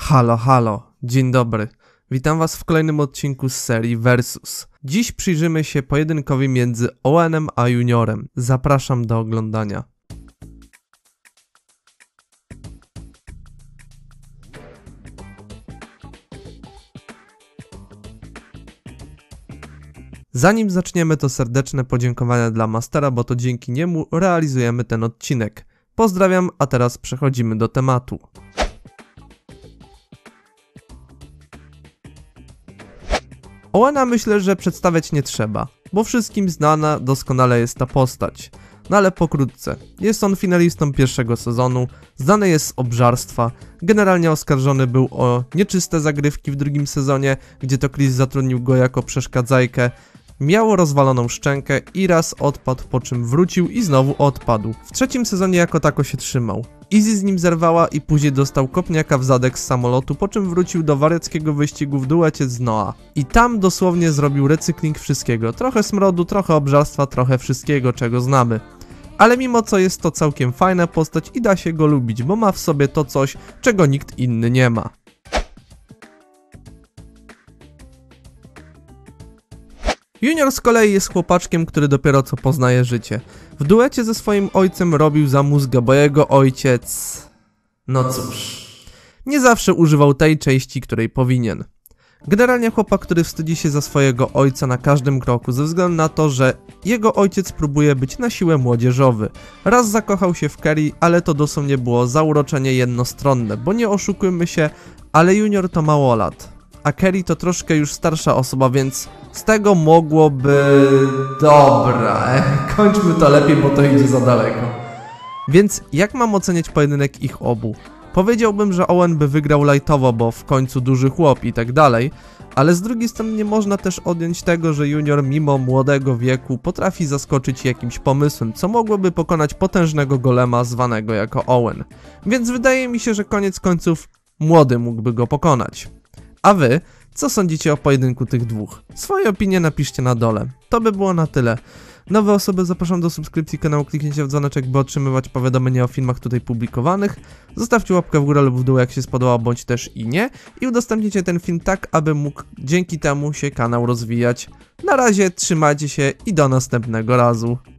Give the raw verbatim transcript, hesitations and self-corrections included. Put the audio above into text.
Halo, halo, dzień dobry. Witam was w kolejnym odcinku z serii Versus. Dziś przyjrzymy się pojedynkowi między Owenem a Juniorem. Zapraszam do oglądania. Zanim zaczniemy, to serdeczne podziękowania dla Mastera, bo to dzięki niemu realizujemy ten odcinek. Pozdrawiam, a teraz przechodzimy do tematu. Owena myślę, że przedstawiać nie trzeba, bo wszystkim znana doskonale jest ta postać. No ale pokrótce, jest on finalistą pierwszego sezonu, znany jest z obżarstwa, generalnie oskarżony był o nieczyste zagrywki w drugim sezonie, gdzie to Chris zatrudnił go jako przeszkadzajkę. Miał rozwaloną szczękę i raz odpadł, po czym wrócił i znowu odpadł. W trzecim sezonie jako tako się trzymał. Izzy z nim zerwała i później dostał kopniaka w zadek z samolotu, po czym wrócił do wariackiego wyścigu w duecie z Noah. I tam dosłownie zrobił recykling wszystkiego. Trochę smrodu, trochę obżarstwa, trochę wszystkiego, czego znamy. Ale mimo co jest to całkiem fajna postać i da się go lubić, bo ma w sobie to coś, czego nikt inny nie ma. Junior z kolei jest chłopaczkiem, który dopiero co poznaje życie. W duecie ze swoim ojcem robił za mózga, bo jego ojciec... No cóż... Nie zawsze używał tej części, której powinien. Generalnie chłopak, który wstydzi się za swojego ojca na każdym kroku, ze względu na to, że jego ojciec próbuje być na siłę młodzieżowy. Raz zakochał się w Kerry, ale to dosłownie było zauroczenie jednostronne, bo nie oszukujmy się, ale Junior to małolat. A Kerry to troszkę już starsza osoba, więc z tego mogłoby... Dobra, kończmy to lepiej, bo to idzie za daleko. Więc jak mam oceniać pojedynek ich obu? Powiedziałbym, że Owen by wygrał lightowo, bo w końcu duży chłop i tak dalej, ale z drugiej strony nie można też odjąć tego, że Junior mimo młodego wieku potrafi zaskoczyć jakimś pomysłem, co mogłoby pokonać potężnego golema zwanego jako Owen. Więc wydaje mi się, że koniec końców młody mógłby go pokonać. A wy, co sądzicie o pojedynku tych dwóch? Swoje opinie napiszcie na dole. To by było na tyle. Nowe osoby zapraszam do subskrypcji kanału, kliknięcia w dzwoneczek, by otrzymywać powiadomienia o filmach tutaj publikowanych. Zostawcie łapkę w górę lub w dół, jak się spodobał, bądź też i nie. I udostępnijcie ten film tak, aby mógł dzięki temu się kanał rozwijać. Na razie trzymajcie się i do następnego razu.